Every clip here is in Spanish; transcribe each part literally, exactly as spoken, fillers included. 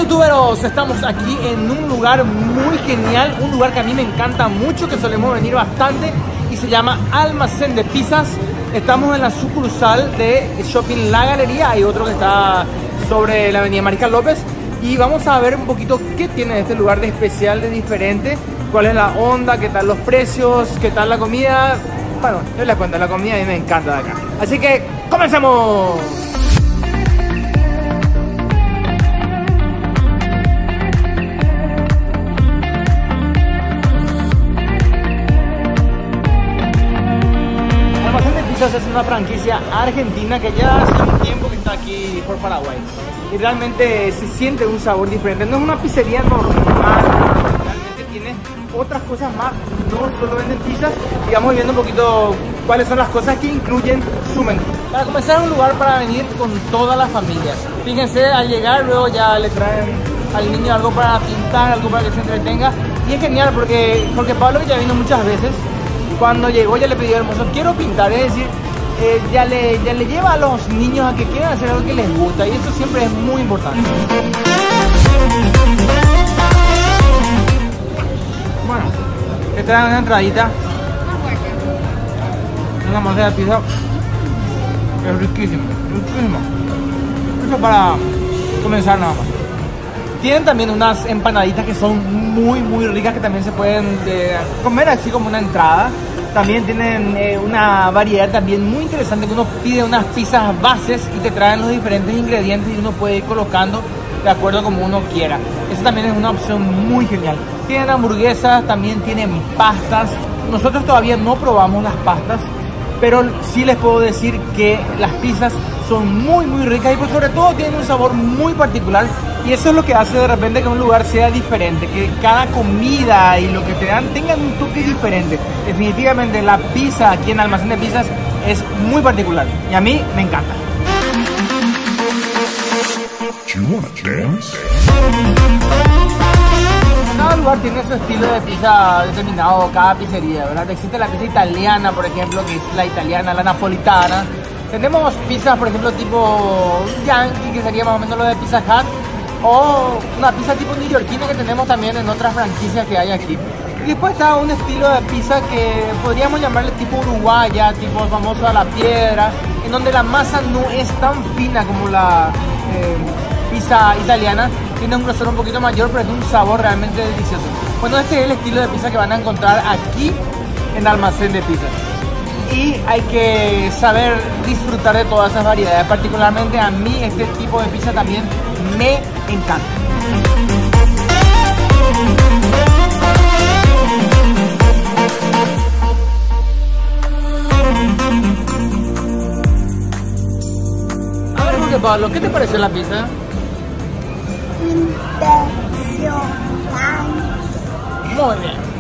youtuberos, estamos aquí en un lugar muy genial, un lugar que a mí me encanta mucho, que solemos venir bastante y se llama Almacén de Pizzas. Estamos en la sucursal de Shopping La Galería, hay otro que está sobre la avenida Mariscal López y vamos a ver un poquito qué tiene este lugar de especial, de diferente, cuál es la onda, qué tal los precios, qué tal la comida. Bueno, yo les cuento, la comida a mí me encanta de acá. Así que, ¡comencemos! Es una franquicia argentina que ya hace un tiempo que está aquí por Paraguay y realmente se siente un sabor diferente. No es una pizzería normal, realmente tiene otras cosas más, no solo venden pizzas. Y vamos viendo un poquito cuáles son las cosas que incluyen su menú. Para comenzar, es un lugar para venir con toda la familia. Fíjense, al llegar luego ya le traen al niño algo para pintar, algo para que se entretenga, y es genial porque, porque Pablo, que ya vino muchas veces, cuando llegó ya le pidió al mozo, quiero pintar, es decir, eh, ya, le, ya le lleva a los niños a que quieran hacer algo que les gusta, y eso siempre es muy importante. Bueno, esta es una entradita, una masa de pizza, es riquísimo, riquísimo. Eso para comenzar nada más. Tienen también unas empanaditas que son muy muy ricas, que también se pueden eh, comer así como una entrada. También tienen eh, una variedad también muy interesante, que uno pide unas pizzas bases y te traen los diferentes ingredientes y uno puede ir colocando de acuerdo a como uno quiera. Esa también es una opción muy genial. Tienen hamburguesas, también tienen pastas. Nosotros todavía no probamos las pastas, pero sí les puedo decir que las pizzas son muy muy ricas y pues sobre todo tienen un sabor muy particular, y eso es lo que hace de repente que un lugar sea diferente, que cada comida y lo que te dan tengan un toque diferente. Definitivamente la pizza aquí en Almacén de Pizzas es muy particular y a mí me encanta. Cada lugar tiene su estilo de pizza determinado, cada pizzería, ¿verdad? Existe la pizza italiana, por ejemplo, que es la italiana, la napolitana. Tenemos pizzas, por ejemplo, tipo Yankee, que sería más o menos lo de Pizza Hut, o una pizza tipo neoyorquina que tenemos también en otras franquicias que hay aquí. Y después está un estilo de pizza que podríamos llamarle tipo uruguaya, tipo famoso a la piedra, en donde la masa no es tan fina como la eh, pizza italiana. Tiene un grosor un poquito mayor, pero tiene un sabor realmente delicioso. Bueno, este es el estilo de pizza que van a encontrar aquí en Almacén de Pizzas. Y hay que saber disfrutar de todas esas variedades. Particularmente a mí este tipo de pizza también me encanta. A ver, Jorge Pablo, ¿qué te pareció la pizza? Impresionante. Muy bien.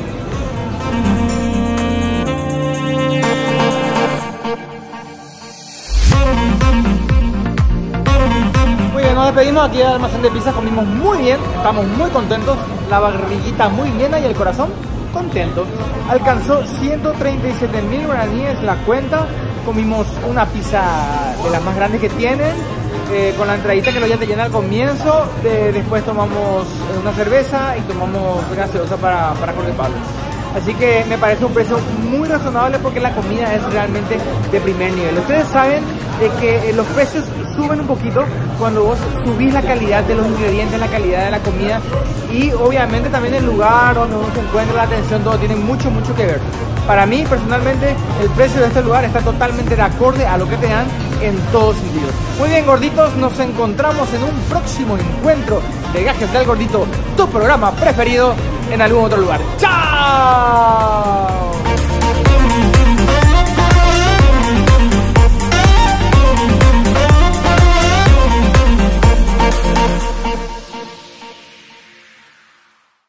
Muy bien, nos despedimos aquí del Almacén de Pizzas, comimos muy bien, estamos muy contentos, la barriguita muy llena y el corazón contento. Alcanzó ciento treinta y siete mil guaraníes la cuenta, comimos una pizza de las más grandes que tienen, eh, con la entradita que lo ya te llena al comienzo, de, después tomamos una cerveza y tomamos gaseosa para, para Jorge Pablo. Así que me parece un precio muy razonable porque la comida es realmente de primer nivel. Ustedes saben de que los precios suben un poquito cuando vos subís la calidad de los ingredientes, la calidad de la comida, y obviamente también el lugar donde uno se encuentra, la atención, todo tiene mucho mucho que ver. Para mí personalmente el precio de este lugar está totalmente de acorde a lo que te dan en todos sentidos. Muy bien, gorditos, nos encontramos en un próximo encuentro de Gajes del Gordito, tu programa preferido, en algún otro lugar. ¡Chao!